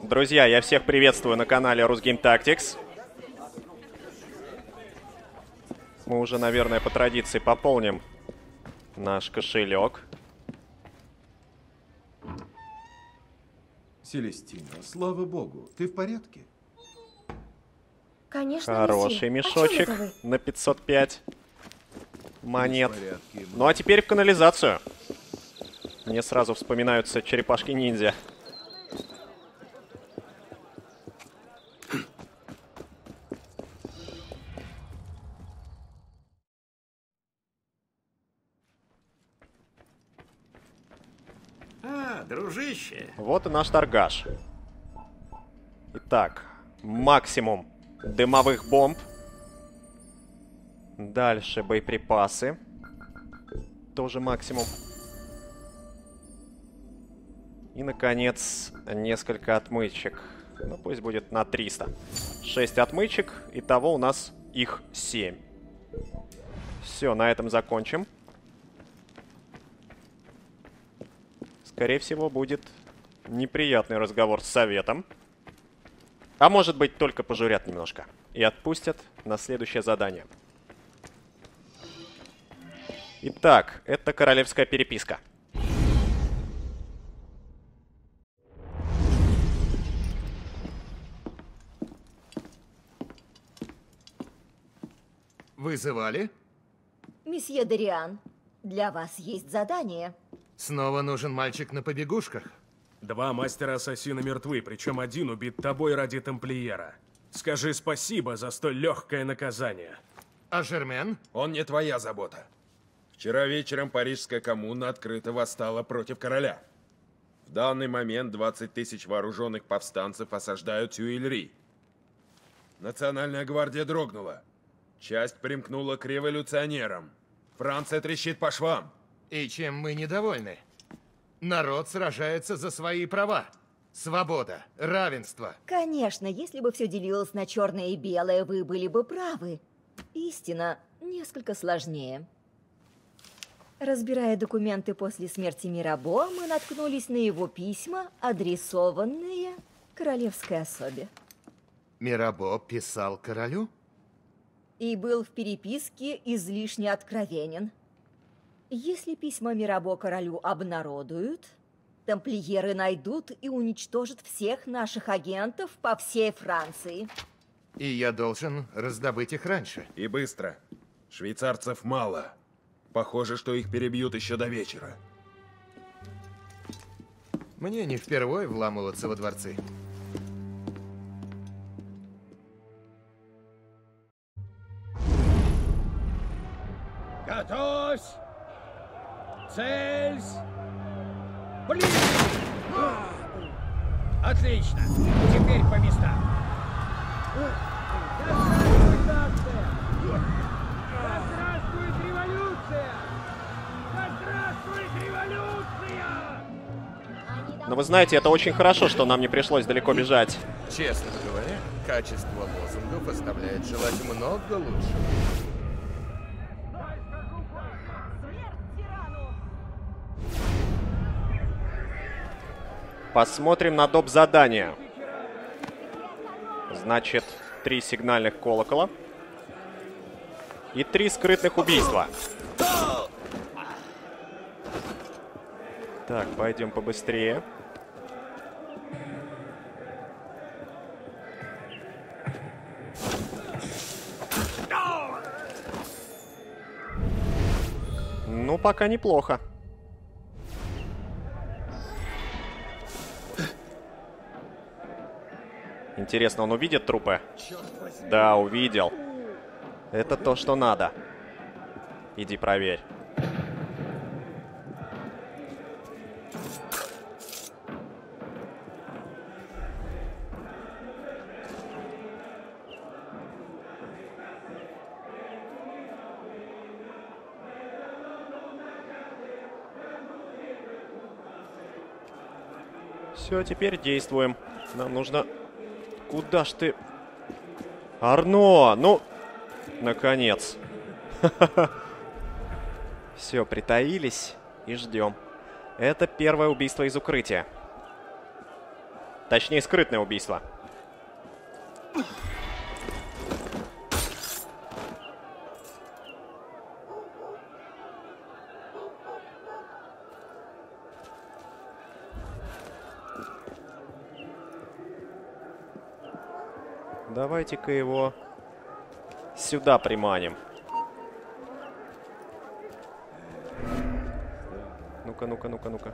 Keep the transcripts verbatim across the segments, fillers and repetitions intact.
Друзья, я всех приветствую на канале Rusgame Tactics. Мы уже, наверное, по традиции пополним наш кошелек. Селестина, слава богу, ты в порядке? Конечно, Хороший месье. мешочек О чем это вы? на пятьсот пять монет. В порядке. Ну а теперь в канализацию. Мне сразу вспоминаются черепашки-ниндзя. А, дружище. Вот и наш торгаш. Итак, максимум дымовых бомб. Дальше боеприпасы. Тоже максимум. И, наконец, несколько отмычек. Ну, пусть будет на триста. шесть отмычек. Итого у нас их семь. Все, на этом закончим. Скорее всего, будет неприятный разговор с советом. А может быть, только пожурят немножко. И отпустят на следующее задание. Итак, это королевская переписка. Вызывали? Месье Дориан, для вас есть задание. Снова нужен мальчик на побегушках? Два мастера-ассасина мертвы, причем один убит тобой ради тамплиера. Скажи спасибо за столь легкое наказание. А Жермен? Он не твоя забота. Вчера вечером парижская коммуна открыто восстала против короля. В данный момент двадцать тысяч вооруженных повстанцев осаждают Тюильри. Национальная гвардия дрогнула. Часть примкнула к революционерам. Франция трещит по швам. И чем мы недовольны? Народ сражается за свои права. Свобода, равенство. Конечно, если бы все делилось на черное и белое, вы были бы правы. Истина несколько сложнее. Разбирая документы после смерти Мирабо, мы наткнулись на его письма, адресованные королевской особе. Мирабо писал королю? И был в переписке излишне откровенен. Если письма Мирабо королю обнародуют, тамплиеры найдут и уничтожат всех наших агентов по всей Франции. И я должен раздобыть их раньше. И быстро. Швейцарцев мало. Похоже, что их перебьют еще до вечера. Мне не впервой вламываться во дворцы. Готовься! Цельсь! Блин! Отлично! Теперь по местам. Да здравствует нация! Да здравствует революция! Да здравствует революция! Но вы знаете, это очень хорошо, что нам не пришлось далеко бежать. Честно говоря, качество лозунгов оставляет желать много лучше. Посмотрим на доп. Задание. Значит, три сигнальных колокола. И три скрытных убийства. Так, пойдем побыстрее. Ну, пока неплохо. Интересно, он увидит трупы? Да, увидел. Это то, что надо. Иди проверь. Все, теперь действуем. Нам нужно... Куда ж ты? Арно! Ну, наконец. Все, притаились и ждем. Это первое убийство из укрытия. Точнее, скрытное убийство. Давайте-ка его сюда приманим. Ну-ка, ну-ка, ну-ка, ну-ка.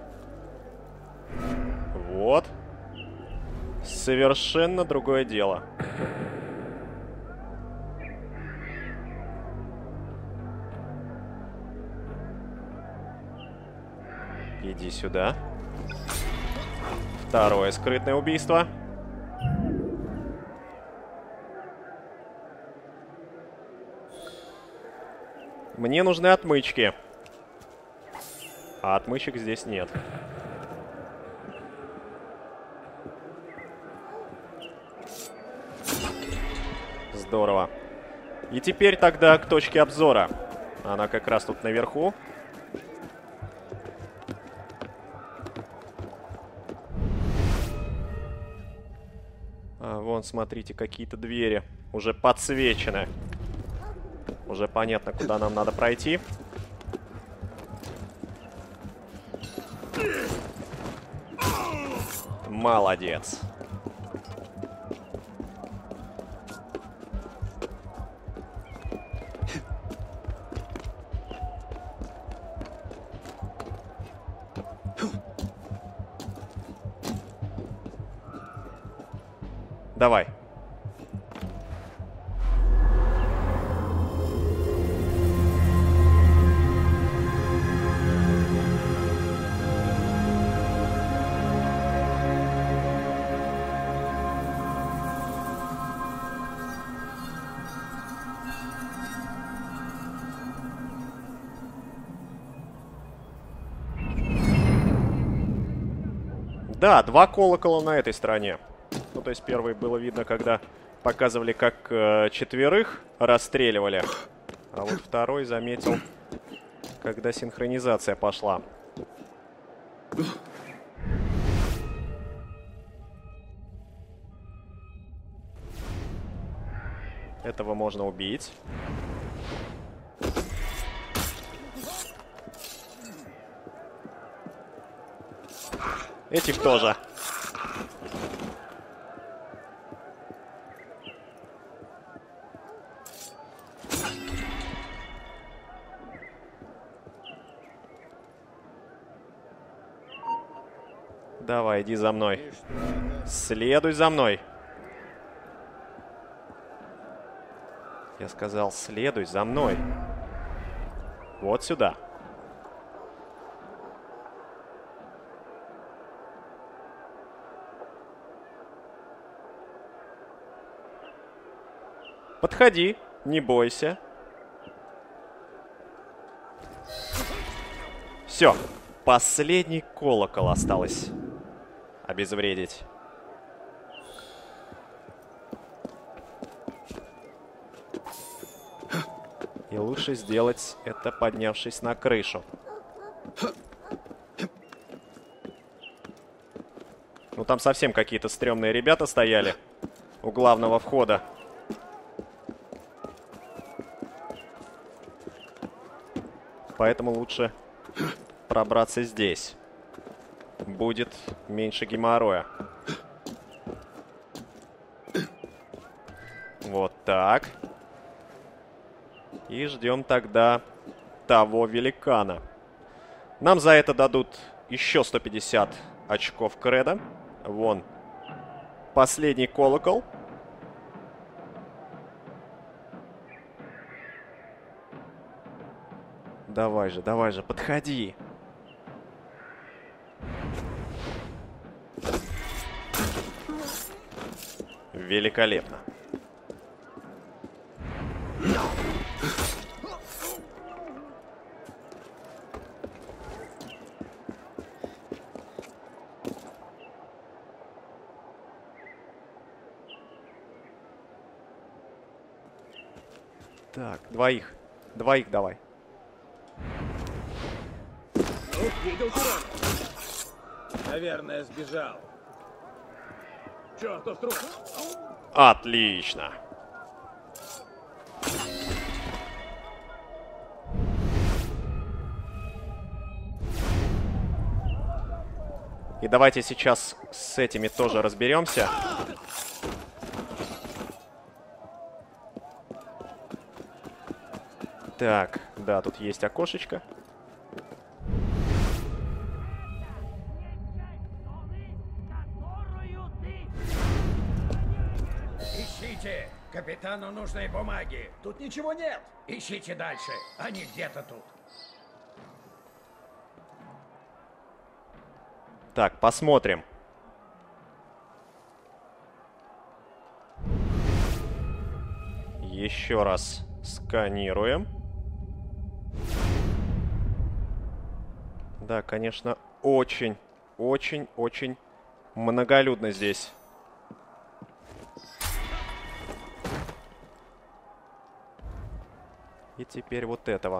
Вот. Совершенно другое дело. Иди сюда. Второе скрытное убийство. Мне нужны отмычки. А отмычек здесь нет. Здорово. И теперь тогда к точке обзора. Она как раз тут наверху. А вон, смотрите, какие-то двери уже подсвечены. Уже понятно, куда нам надо пройти. Молодец. Давай. Да, два колокола на этой стороне. Ну, то есть первый было видно, когда показывали, как э, четверых расстреливали. А вот второй заметил, когда синхронизация пошла. Этого можно убить. Этих тоже. Давай, иди за мной. Следуй за мной. Я сказал, следуй за мной. Вот сюда. Подходи, не бойся. Все, последний колокол осталось обезвредить. И лучше сделать это, поднявшись на крышу. Ну там совсем какие-то стрёмные ребята стояли у главного входа. Поэтому лучше пробраться здесь. Будет меньше геморроя. Вот так. И ждем тогда того великана. Нам за это дадут еще сто пятьдесят очков кредо. Вон. Последний колокол. Давай же, давай же, подходи. Великолепно. Так, двоих. Двоих давай. Видел, наверное, сбежал. Отлично. И давайте сейчас с этими тоже разберемся. Так, да, тут есть окошечко. Ищите! Капитану нужны бумаги. Тут ничего нет. Ищите дальше. Они где-то тут. Так, посмотрим. Еще раз сканируем. Да, конечно, очень, очень, очень многолюдно здесь. И теперь вот этого.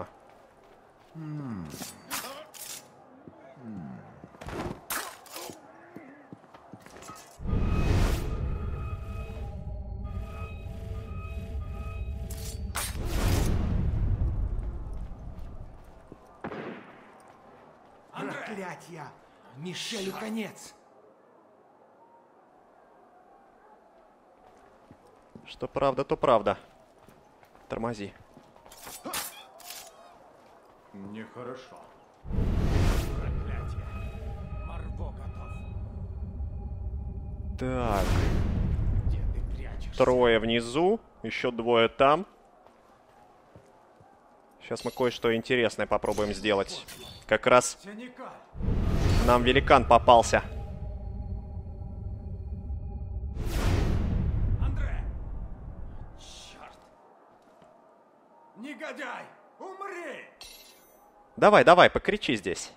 Проклятье! Мишелю конец. Что правда, то правда. Тормози. Нехорошо. Проклятье. Марго готов. Так, Где ты прячешься? трое внизу, еще двое там. Сейчас мы кое-что интересное попробуем сделать. Как раз нам великан попался. Андре! Черт! Негодяй! Умри! Давай, давай, покричи здесь.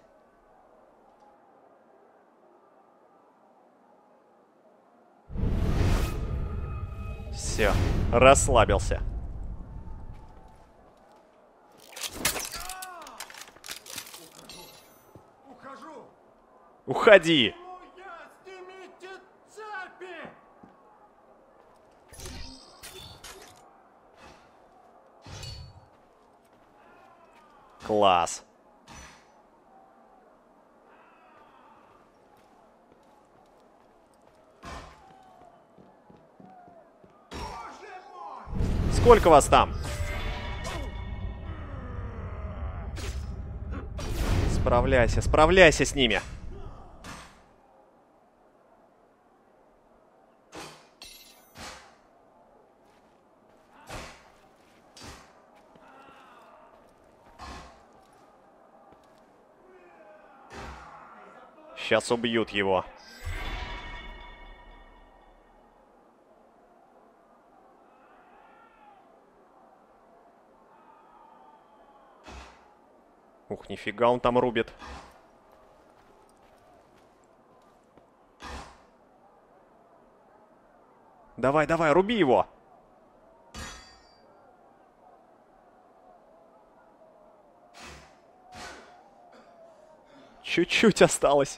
Все, расслабился. Ухожу! Уходи! Я снимите цепи! Класс. Сколько вас там? Справляйся, справляйся с ними. Сейчас убьют его. Ух, нифига он там рубит. Давай, давай, руби его. Чуть-чуть осталось.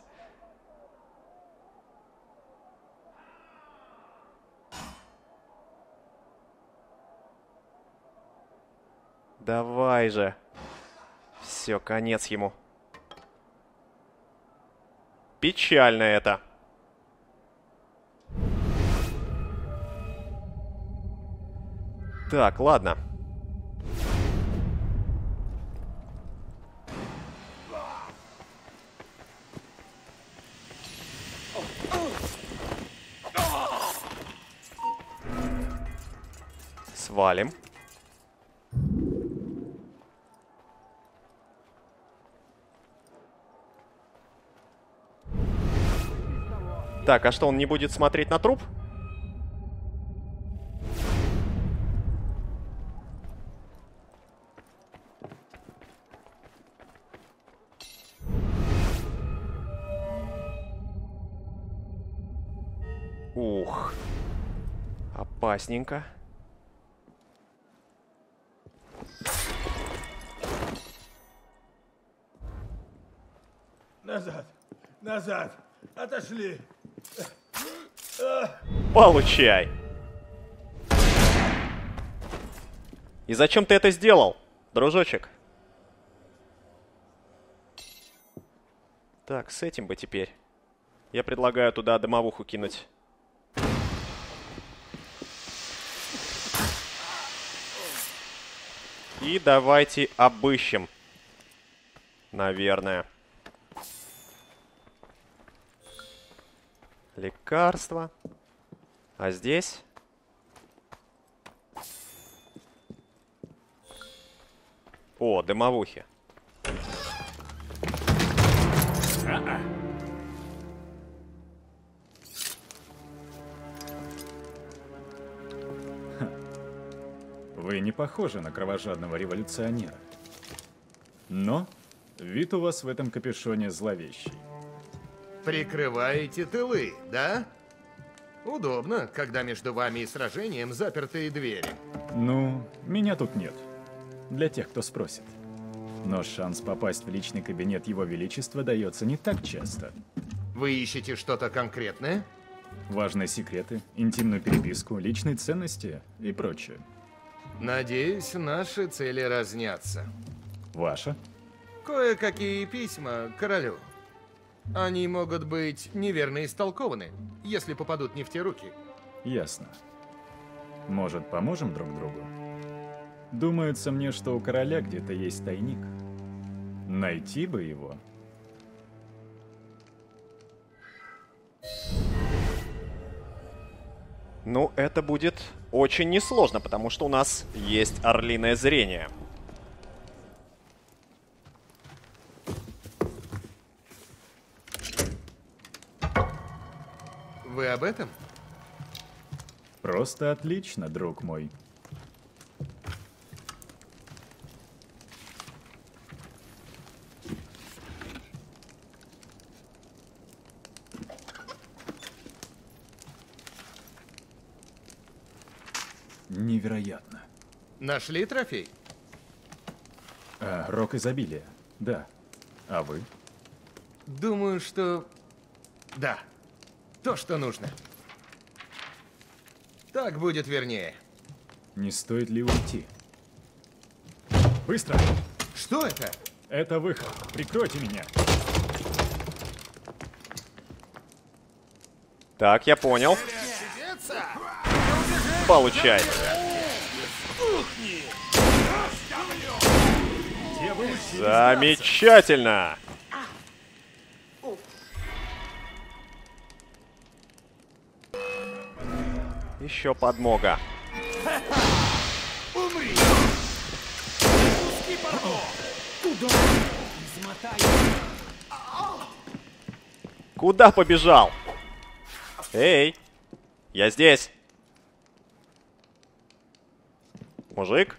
Давай же. Все, конец ему. Печально это. Так, ладно. Свалим. Так, а что, он не будет смотреть на труп? Ух. Опасненько. Назад! Назад! Отошли! Получай. И зачем ты это сделал, дружочек? Так, с этим бы теперь. Я предлагаю туда дымовуху кинуть. И давайте обыщем. Наверное. Лекарство. А здесь? О, дымовухи. А-а. Вы не похожи на кровожадного революционера. Но вид у вас в этом капюшоне зловещий. Прикрываете тылы, да? Удобно, когда между вами и сражением запертые двери. Ну, меня тут нет. Для тех, кто спросит. Но шанс попасть в личный кабинет Его Величества дается не так часто. Вы ищете что-то конкретное? Важные секреты, интимную переписку, личные ценности и прочее. Надеюсь, наши цели разнятся. Ваша? Кое-какие письма королю. Они могут быть неверно истолкованы, если попадут не в те руки. Ясно. Может, поможем друг другу? Думается мне, что у короля где-то есть тайник. Найти бы его. Ну, это будет очень несложно, потому что у нас есть орлиное зрение. Вы об этом? Просто отлично, друг мой. Невероятно. Нашли трофей? А, рог изобилия. Да. А вы? Думаю, что... Да. То, что нужно. Так будет вернее. Не стоит ли уйти? Быстро! Что это? Это выход. Прикройте меня. Так, я понял. Получай. Замечательно. Еще подмога. Умри! Куда побежал? Эй, я здесь. Мужик?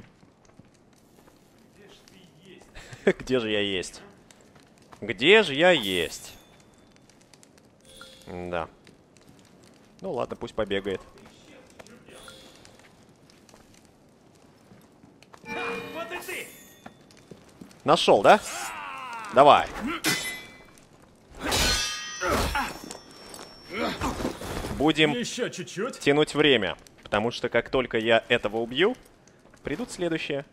Где же я есть? Где же я есть? Да. Ну ладно, пусть побегает. Вот и ты! Нашел, да? Давай. Будем Еще чуть-чуть. тянуть время. Потому что как только я этого убью, придут следующие.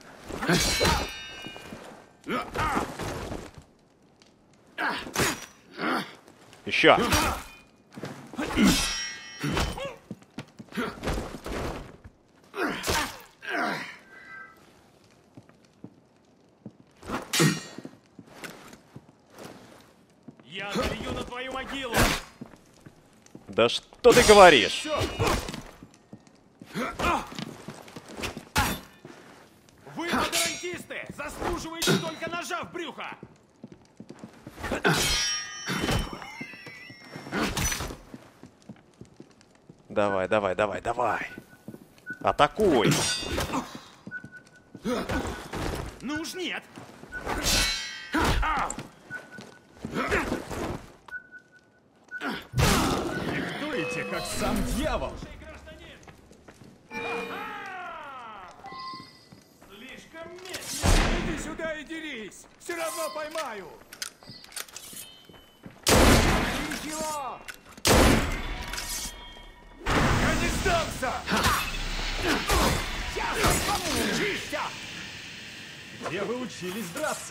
Еще. Я залью на твою могилу! Да что ты говоришь? Вы, гарантисты, заслуживаете только ножа в брюхо! Давай, давай, давай, давай. Атакуй. Ну уж нет! Дуете, как сам дьявол. Слишком медленно! Иди сюда и дерись! Все равно поймаю! Ничего! мясо! Сейчас помучишься! Где вы учились драться?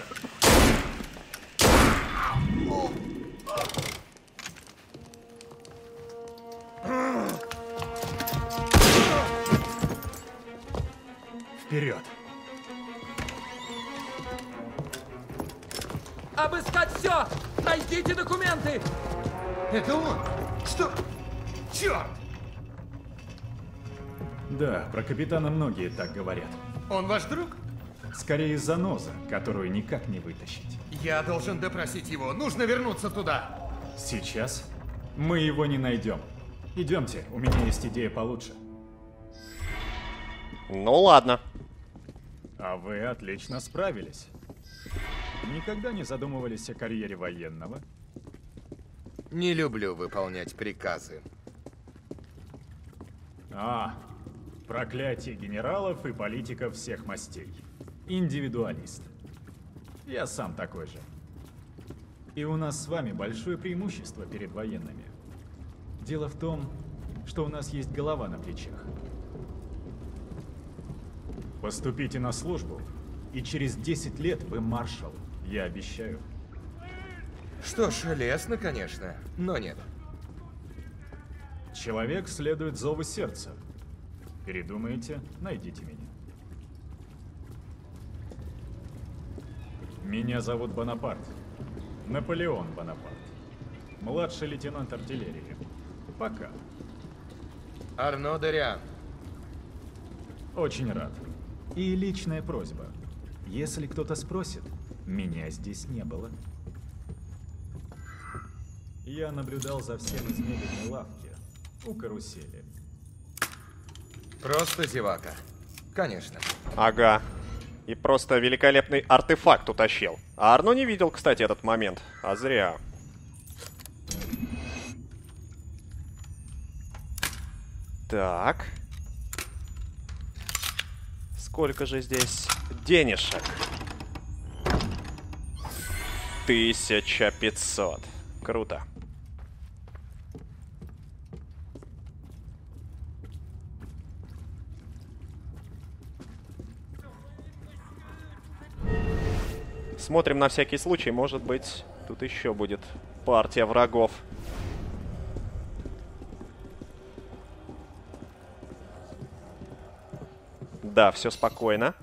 Вперед! Обыскать все! Найдите документы! Это он! Что? Черт! Да, про капитана многие так говорят. Он ваш друг? Скорее заноза, которую никак не вытащить. Я должен допросить его. Нужно вернуться туда. Сейчас мы его не найдем. Идемте, у меня есть идея получше. Ну ладно. А вы отлично справились. Никогда не задумывались о карьере военного? Не люблю выполнять приказы. А, проклятие генералов и политиков всех мастей. Индивидуалист. Я сам такой же. И у нас с вами большое преимущество перед военными. Дело в том, что у нас есть голова на плечах. Поступите на службу, и через десять лет вы маршал, я обещаю. Что ж, лестно, конечно, но нет. Человек следует зову сердца. Передумаете, найдите меня. Меня зовут Бонапарт. Наполеон Бонапарт. Младший лейтенант артиллерии. Пока. Арно Дориан. Очень рад. И личная просьба. Если кто-то спросит, меня здесь не было. Я наблюдал за всем из мебельной лавки у карусели. Просто зевака. Конечно. Ага. И просто великолепный артефакт утащил. А Арно не видел, кстати, этот момент. А зря. Так. Сколько же здесь денежек? тысяча пятьсот. Круто. Смотрим на всякий случай, может быть, тут еще будет партия врагов. Да, все спокойно.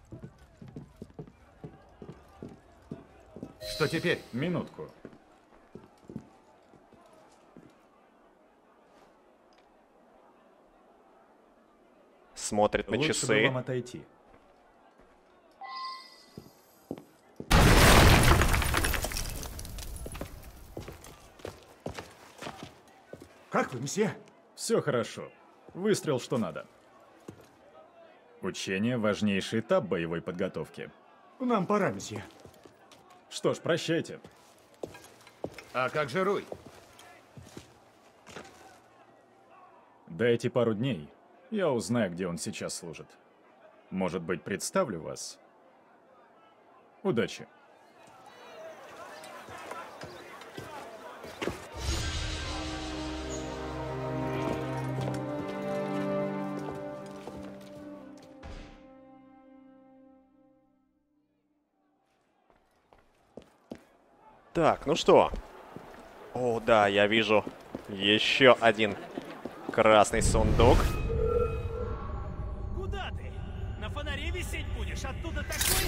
Что теперь? Минутку. Смотрит на Лучше часы. бы вам отойти. Как вы, месье? Все хорошо. Выстрел что надо. Учение – важнейший этап боевой подготовки. Нам пора, месье. Что ж, прощайте. А как же Руй? Дайте пару дней. Я узнаю, где он сейчас служит. Может быть, представлю вас. Удачи. Так, ну что? О, да, я вижу еще один красный сундук. Куда ты? На фонаре висеть будешь? Оттуда такой...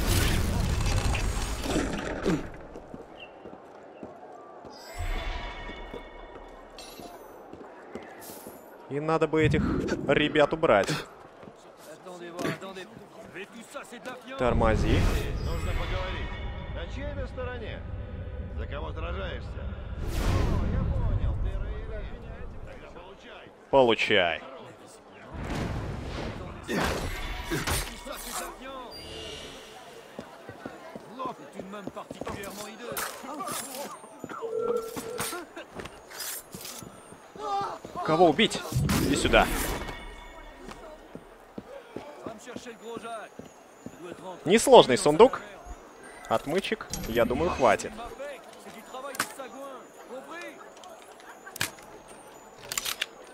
И надо бы этих ребят убрать. Тормози. Нужно поговорить. На чьей ты стороне? За кого сражаешься? О, я понял. Ты Рейли. Тогда получай. Получай. Кого убить? Иди сюда. Несложный сундук. Отмычек, я думаю, хватит.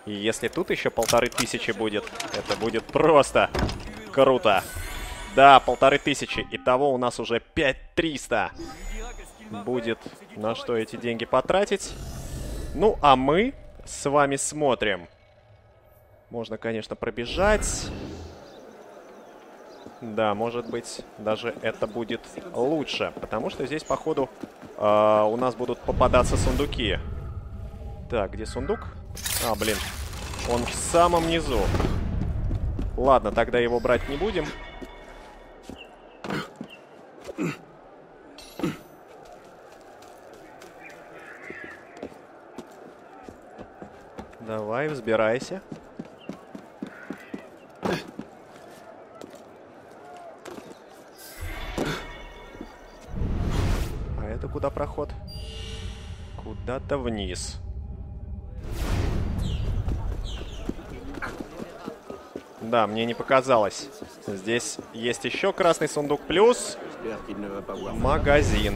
И если тут еще полторы тысячи будет, это будет просто круто. Да, полторы тысячи. Итого у нас уже пять тысяч триста. Будет на что эти деньги потратить. Ну, а мы с вами смотрим. Можно, конечно, пробежать. Да, может быть, даже это будет лучше. Потому что здесь, походу, э, у нас будут попадаться сундуки. Так, где сундук? А, блин. Он в самом низу. Ладно, тогда его брать не будем. Давай, взбирайся. А это куда проход? Куда-то вниз. Да, мне не показалось. Здесь есть еще красный сундук, плюс магазин.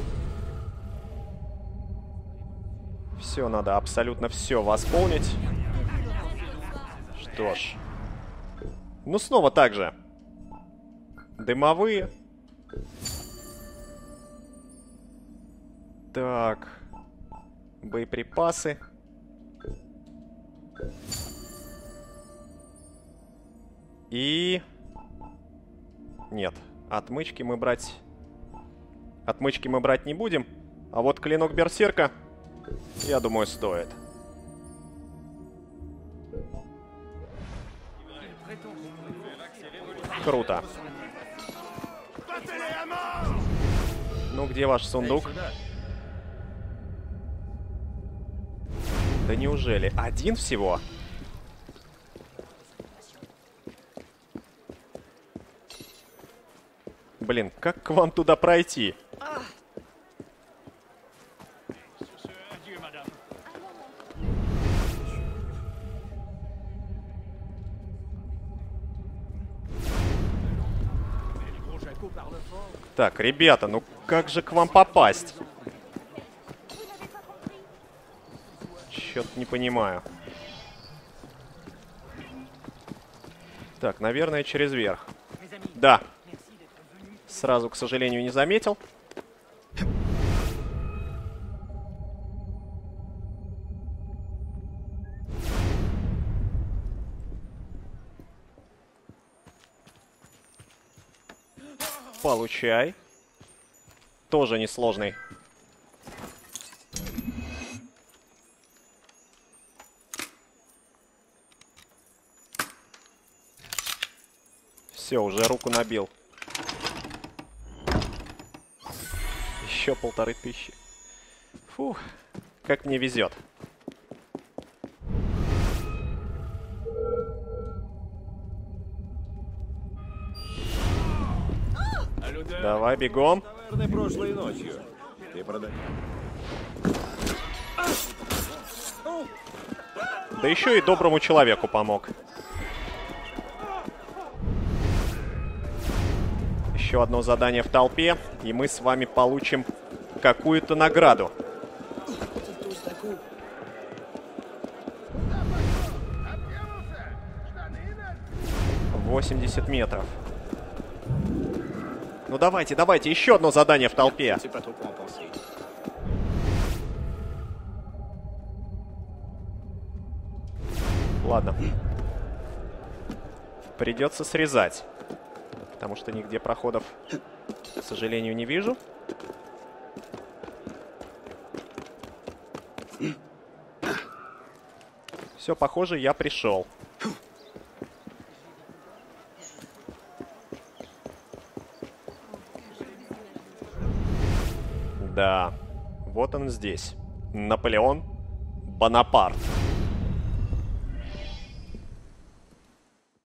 Все, надо абсолютно все восполнить. Что ж. Ну, снова так же. Дымовые. Так. Боеприпасы. И... Нет, отмычки мы брать... Отмычки мы брать не будем. А вот клинок берсерка, я думаю, стоит. Круто. Ну, где ваш сундук? Да неужели? Один всего? Блин, как к вам туда пройти? Так, ребята, ну как же к вам попасть? Чё-то не понимаю. Так, наверное, через верх. Да. Сразу, к сожалению, не заметил. Получай. Тоже несложный. Все, уже руку набил. Еще полторы тысячи. Фух, как мне везет. Давай, бегом. Прошлой ночью. Ты продай. Да еще и доброму человеку помог. Еще одно задание в толпе, и мы с вами получим какую-то награду. восемьдесят метров. Ну давайте, давайте, еще одно задание в толпе. Ладно. Придется срезать. Потому что нигде проходов, к сожалению, не вижу. Все, похоже, я пришел. Да, вот он здесь. Наполеон Бонапарт.